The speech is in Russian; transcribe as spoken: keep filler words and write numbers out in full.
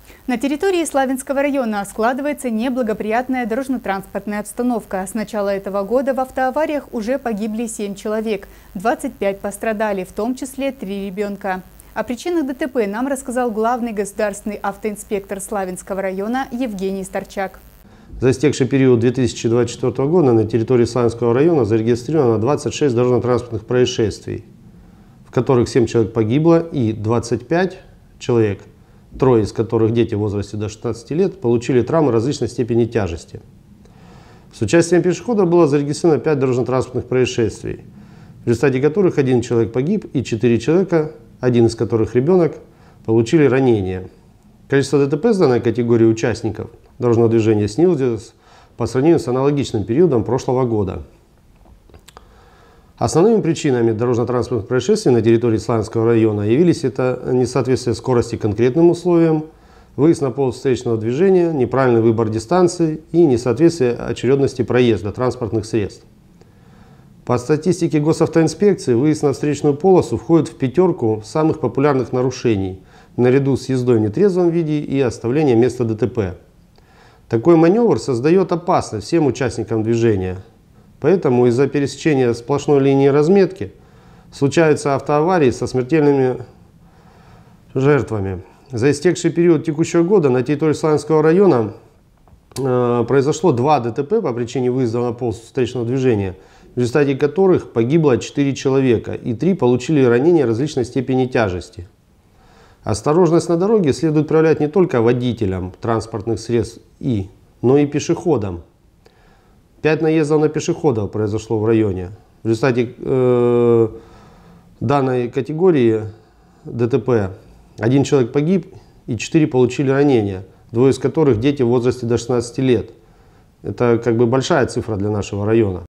На территории Славянского района складывается неблагоприятная дорожно-транспортная обстановка. С начала этого года в автоавариях уже погибли семь человек, двадцать пять пострадали, в том числе три ребенка. О причинах ДТП нам рассказал главный государственный автоинспектор Славянского района Евгений Старчак. За истекший период две тысячи двадцать четвёртого года на территории Славянского района зарегистрировано двадцать шесть дорожно-транспортных происшествий, в которых семь человек погибло и двадцать пять человек, трое из которых дети в возрасте до шестнадцати лет, получили травмы различной степени тяжести. С участием пешеходов было зарегистрировано пять дорожно-транспортных происшествий, в результате которых один человек погиб и четыре человека, один из которых ребенок, получили ранения. Количество ДТП с данной категории участников дорожного движения снизилось по сравнению с аналогичным периодом прошлого года. Основными причинами дорожно-транспортных происшествий на территории Славянского района явились это несоответствие скорости конкретным условиям, выезд на полосу встречного движения, неправильный выбор дистанции и несоответствие очередности проезда транспортных средств. По статистике госавтоинспекции, выезд на встречную полосу входит в пятерку самых популярных нарушений, наряду с ездой в нетрезвом виде и оставлением места ДТП. Такой маневр создает опасность всем участникам движения. Поэтому из-за пересечения сплошной линии разметки случаются автоаварии со смертельными жертвами. За истекший период текущего года на территории Славянского района э, произошло два ДТП по причине выезда на полосу встречного движения, в результате которых погибло четыре человека и три получили ранения различной степени тяжести. Осторожность на дороге следует проявлять не только водителям транспортных средств, и, но и пешеходам. Пять наездов на пешеходов произошло в районе. В результате э, данной категории ДТП один человек погиб и четыре получили ранения, двое из которых дети в возрасте до шестнадцати лет. Это как бы большая цифра для нашего района.